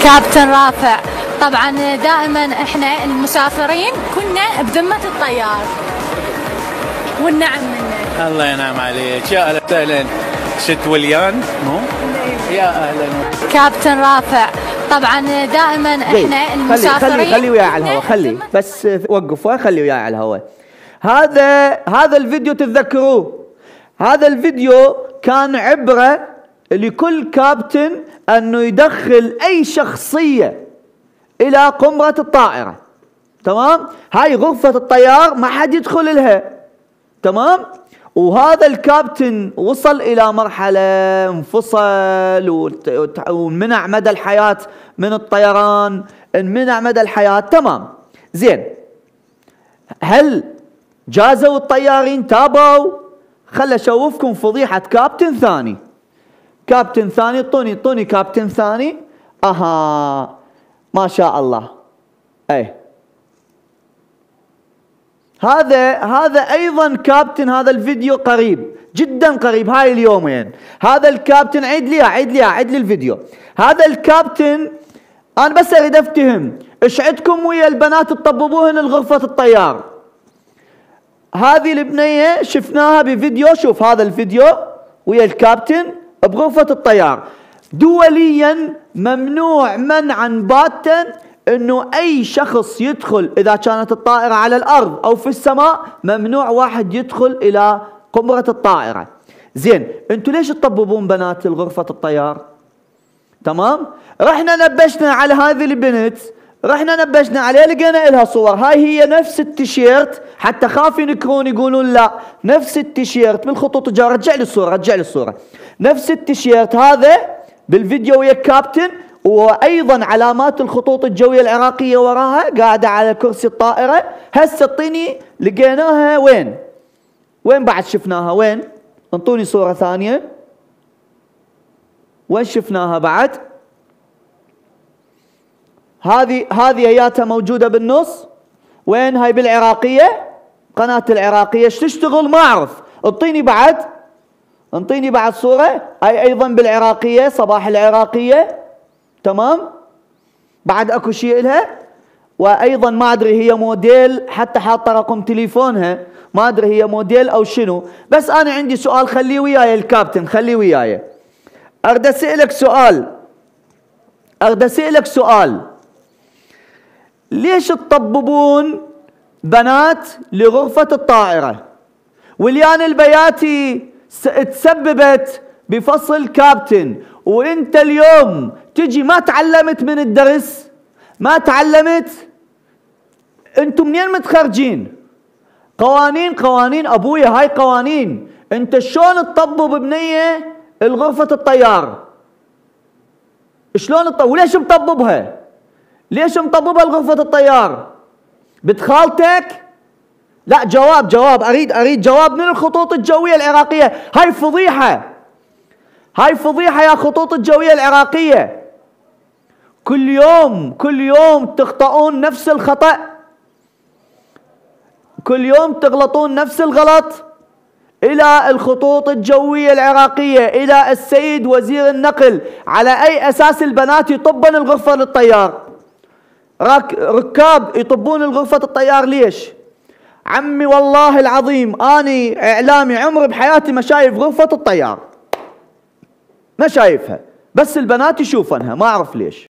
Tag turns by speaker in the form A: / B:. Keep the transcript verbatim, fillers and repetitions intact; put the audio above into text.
A: كابتن رافع، طبعا دائما احنا المسافرين كنا بذمة الطيار والنعم منه.
B: الله ينعم عليك. يا اهلا وسهلا. ست وليان مو؟ يا اهلا.
A: كابتن رافع، طبعا دائما احنا المسافرين
C: خلي خلي وياي على الهواء، خلي بس وقف خلي وياي على الهواء. هذا هذا الفيديو تتذكروه، هذا الفيديو كان عبرة لكل كابتن انه يدخل اي شخصية الى قمرة الطائرة. تمام؟ هاي غرفة الطيار ما حد يدخل لها. تمام؟ وهذا الكابتن وصل الى مرحلة انفصل ومنع مدى الحياة من الطيران، انمنع مدى الحياة. تمام. زين، هل جازوا الطيارين تابوا؟ خل اشوفكم فضيحة كابتن ثاني. كابتن ثاني، اعطوني اعطوني كابتن ثاني. اها ما شاء الله. اي هذا هذا ايضا كابتن، هذا الفيديو قريب جدا قريب، هاي اليومين. هذا الكابتن عيد لي عيد لي عيد لي الفيديو. هذا الكابتن انا بس اريد افتهم ايش عندكم ويا البنات تطببوهن لغرفة الطيار. هذه البنية شفناها بفيديو، شوف هذا الفيديو ويا الكابتن بغرفة الطيار. دوليا ممنوع منعا باتا انه اي شخص يدخل، اذا كانت الطائرة على الارض او في السماء ممنوع واحد يدخل الى قمرة الطائرة. زين، انتوا ليش تطببون بنات لغرفة الطيار؟ تمام؟ رحنا نبشنا على هذه البنت، رحنا نبشنا عليها لقينا لها صور. هاي هي نفس التيشيرت، حتى خاف ينكرون يقولون لا نفس التيشيرت بالخطوط الجوية. رجع لي الصورة رجع لي الصورة. نفس التيشيرت هذا بالفيديو ويا الكابتن، وايضا علامات الخطوط الجوية العراقية وراها، قاعدة على كرسي الطائرة. هسه اعطيني لقيناها وين؟ وين بعد شفناها؟ وين؟ انطوني صورة ثانية. وين شفناها بعد؟ هذه هذه اياتها موجودة بالنص. وين هاي؟ بالعراقية، قناة العراقية. ايش تشتغل؟ ما اعرف. اعطيني بعد، انطيني بعد صورة. هاي ايضا بالعراقية، صباح العراقية. تمام؟ بعد اكو شيء لها. وايضا ما ادري هي موديل، حتى حاطه رقم تليفونها، ما ادري هي موديل او شنو. بس انا عندي سؤال، خليه وياي الكابتن، خليه وياي. اريد اسالك سؤال، اريد اسالك سؤال. ليش تطببون بنات لغرفة الطائرة؟ وليان البياتي تسببت بفصل كابتن، وانت اليوم تجي ما تعلمت من الدرس؟ ما تعلمت؟ انتم منين متخرجين؟ قوانين قوانين ابويا، هاي قوانين. انت شلون تطبب بنية الغرفة الطيار؟ شلون تطبب؟ وليش مطببها؟ ليش مطببها لغرفة الطيار؟ بنت خالتك؟ لا، جواب جواب، اريد اريد جواب من الخطوط الجوية العراقية. هاي فضيحة، هاي فضيحة يا خطوط الجوية العراقية. كل يوم كل يوم تخطئون نفس الخطأ، كل يوم تغلطون نفس الغلط. إلى الخطوط الجوية العراقية، إلى السيد وزير النقل، على أي أساس البنات يطبن الغرفة للطيار؟ ركاب يطبون الغرفة الطيار ليش؟ عمي والله العظيم أني إعلامي، عمري بحياتي ما شايف غرفة الطيار، ما شايفها، بس البنات يشوفنها، ما أعرف ليش.